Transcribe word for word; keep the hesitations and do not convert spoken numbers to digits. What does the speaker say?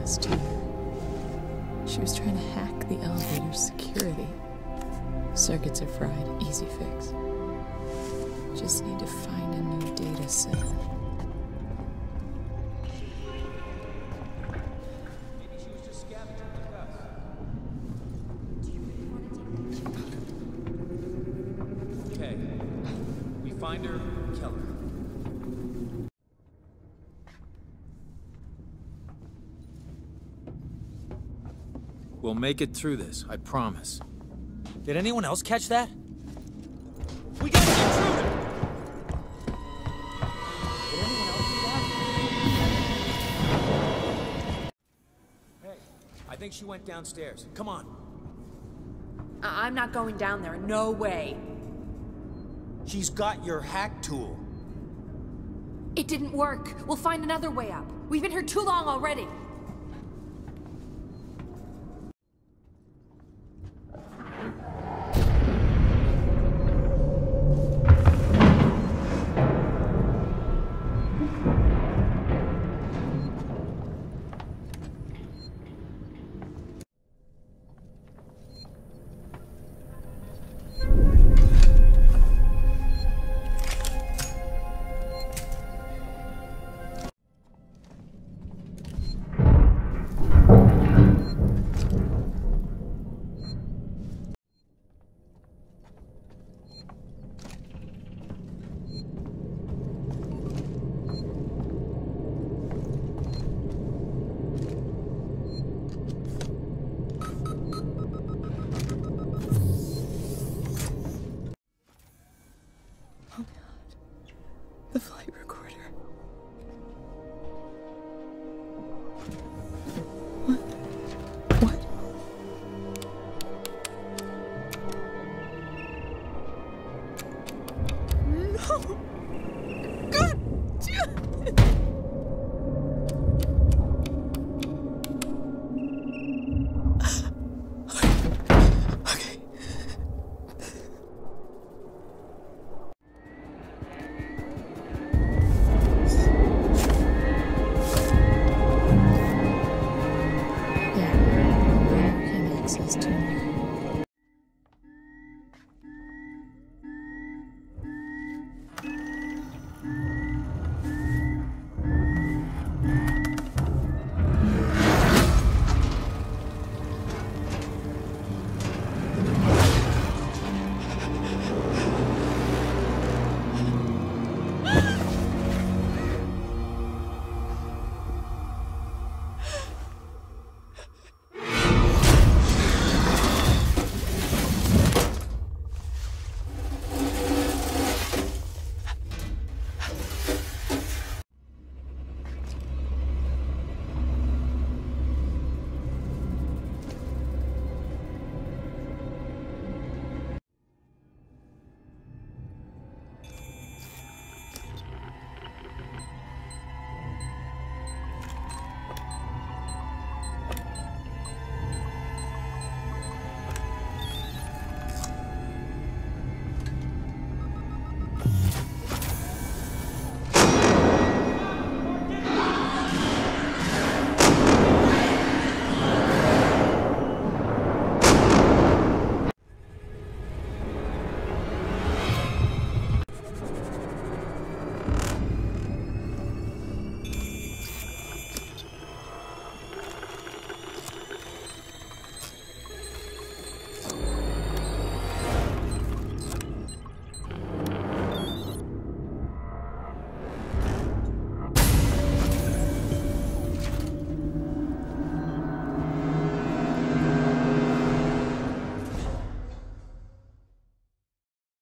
access to her. She was trying to hack the elevator's security. Circuits are fried, easy fix. Just need to find a new data set. Okay, we find her, kill her. We'll make it through this, I promise. Did anyone else catch that? We got an intruder! Did anyone else see that? Hey, I think she went downstairs. Come on. I I'm not going down there. No way. She's got your hack tool. It didn't work. We'll find another way up. We've been here too long already. The flight recorder. What? What? No! God damn it! Okay. Access to